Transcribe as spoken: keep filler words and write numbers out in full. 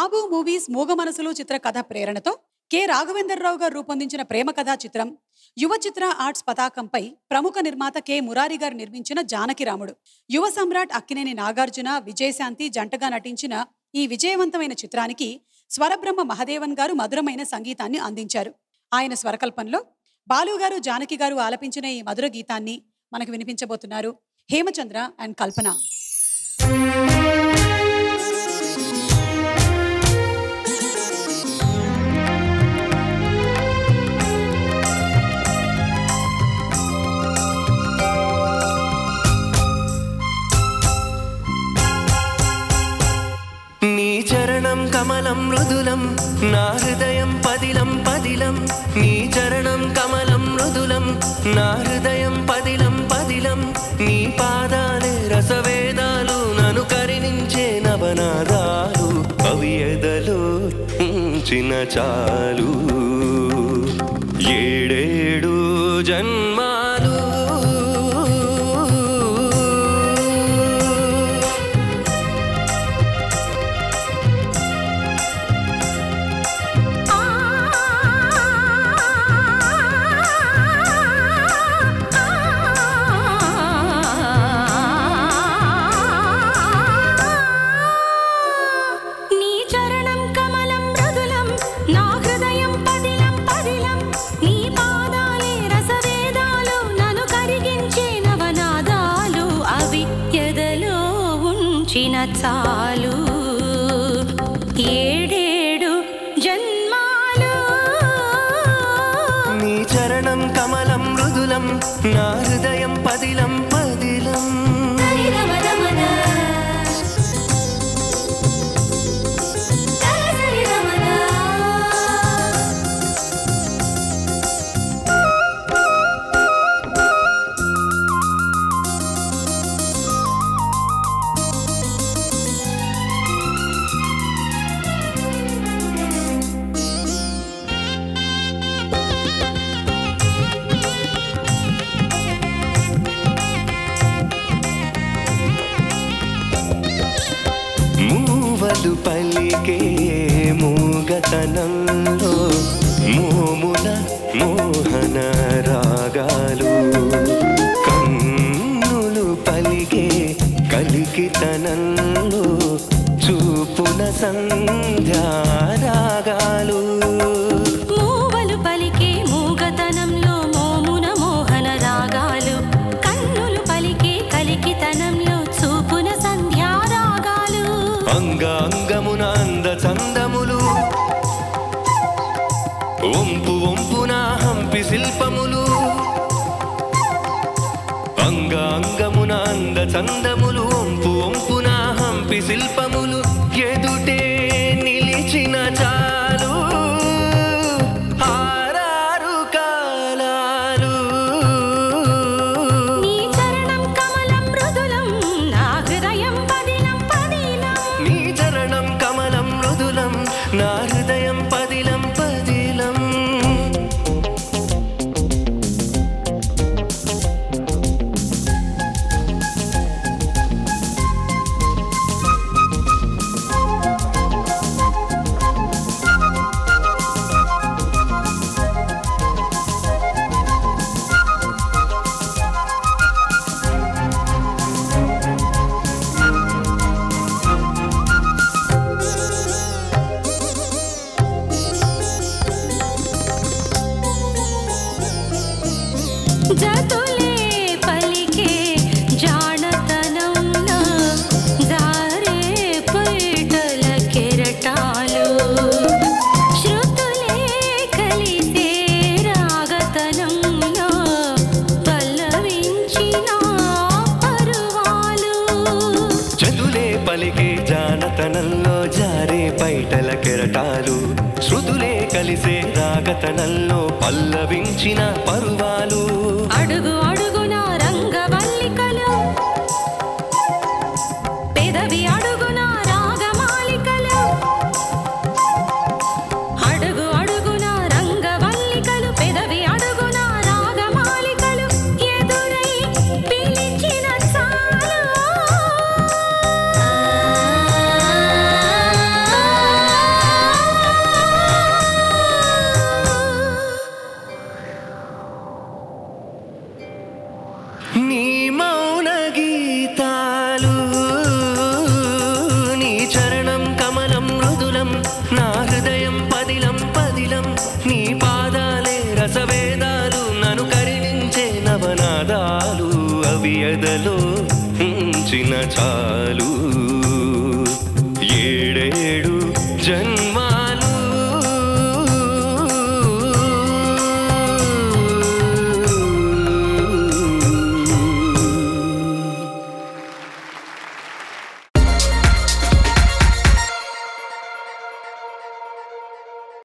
బాబు movies మూగ మనసులు చిత్ర కథ ప్రేరణతో కె రాఘవేంద్రరావు గారు రూపొందించిన ప్రేమ కథా చిత్రం యువ చిత్ర ఆర్ట్స్ పతాకంపై ప్రముఖ నిర్మాత కె మురారి గారు నిర్మించిన జానకిరాముడు. యువ సమ్రాట్ అక్కినేని నాగార్జున, విజయశాంతి జంటగా నటించిన ఈ విజయవంతమైన చిత్రానికి స్వరబ్రహ్మ మహదేవన్ గారు మధురమైన సంగీతాన్ని అందించారు. ఆయన స్వరకల్పంలో బాలు గారు, జానకి గారు ఆలపించిన ఈ మధుర గీతాన్ని మనకు వినిపించబోతున్నారు హేమచంద్ర అండ్ కల్పన. నీ చరణం కమలం మృదులం నా హృదయం పదిలం పదిలం. నీ చరణం కమలం మృదులం నా హృదయం పదిలం పదిలం. నీ పాదాలే రసవేదాలు నన్ను కరిణించే నవనాదాలు. అవి ఎదలో ఉంచిన చాలు ఏడేడు జన్మాలు. చాలు ఏడేడు జన్మాలు. నీ చరణం కమలం మృదులం నా హృదయం పదిలం పదిలం. మూవలు పలికే మూగతనంలో మోముల మోహన రాగాలు. కన్నులు పలికే కలికితనంలో చూపుల సంధ్యా రాగాలు. మూవలు పలికే మూగతనంలో మోమున మోహన రాగాలు. కన్నులు పలికే కలికితనంలో చూపున సంధ్యా రాగాలు. అంగాంగమున అంద చందములు వంపు వంపున హంపి శిల్పములు. అంగాంగమున అంద చందములు వంపు వంపున హంపి శిల్పములు. ఎదుటే నిలిచిన చాలు ఆరారు కాలాలు. నీ చరణం కమలం మృదులం నా హృదయం పదిలం పదిలం. నీ చరణం కమలం మృదులం నా హృదయం పదిలం పదిలం. జతులే పలికే జానతనంలో జారే పైటల కెరటాలు. శృతులే కలిసే రాగతనంలో పల్లవించిన పరువాలు. జతులే పలికే జానతనంలో జారే పైటల కెరటాలు. శృతులే కలిసే రాగతనంలో పల్లవించిన పరువాలు. అడుగు అడుగున రంగవల్లికలు పెదవి అడుగున రాగమాలికలు. అడుగు అడుగున రంగవల్లికలు పెదవి అడుగున రాగమాలికలు. ఎదురై పిలిచిన చాలు నీ మౌన గీతాలు నీ చరణం కమలం మృదులం నా హృదయం పదిలం పదిలం నీ పాదాలే రసవేదాలు నన్ను కరిణించే నవనాదాలు అవి ఎదలో ఉంచిన చాలు ఏడేడు జన్మ